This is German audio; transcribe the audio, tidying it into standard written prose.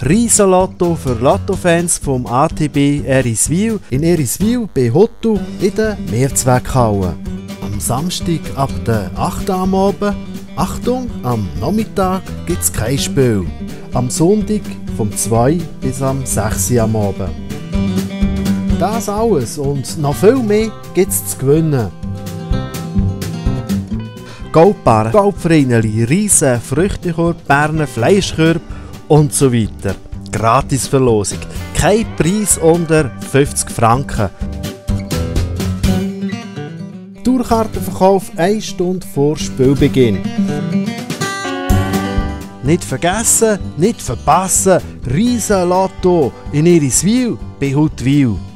Riesenlotto für Lottofans vom ATB Eriswil in Eriswil bei Hottu in der Mehrzweckhalle. Am Samstag ab der 8 Uhr am Abend, Achtung, am Nachmittag gibt es kein Spiel. Am Sonntag vom 2 bis am 6 Uhr am Abend. Das alles und noch viel mehr gibt es zu gewinnen. Goldbarren, Goldvreineli, Riesen, Früchtekorb, Bernen, Fleischkörb und so weiter. Gratisverlosung. Kein Preis unter 50 Franken. Tourkartenverkauf 1 Stunde vor Spielbeginn. Nicht vergessen, nicht verpassen, Riesenlotto in Eriswil bei Huttwil.